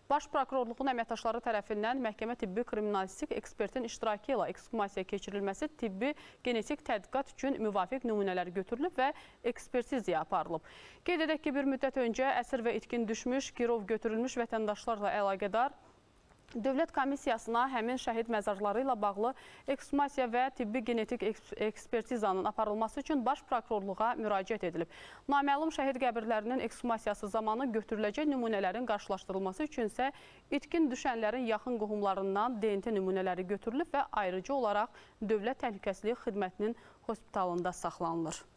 Baş Prokurorluğun əməkdaşları tərəfindən məhkəmə tibbi kriminalistik ekspertin iştirakı ilə ekskumasiya keçirilməsi tibbi genetik tədqiqat üçün müvafiq nümunələr götürülüb və ekspertizaya aparılıb. Qeyd edək ki, bir müddət öncə əsir və itkin düşmüş, girov götürülmüş vətəndaşlarla əlaqədar Dövlət Komissiyasına həmin şəhid məzarları ilə bağlı ekshumasiya və tibbi genetik ekspertizanın aparılması üçün Baş Prokurorluğa müraciət edilib. Naməlum şəhid qəbirlərinin ekshumasiyası zamanı götürüləcək nümunələrin qarşılaşdırılması üçün isə itkin düşənlərin yaxın qohumlarından DNT nümunələri götürülüb və ayrıcı olaraq Dövlət Təhlükəsizlik Xidmətinin hospitalında saxlanılır.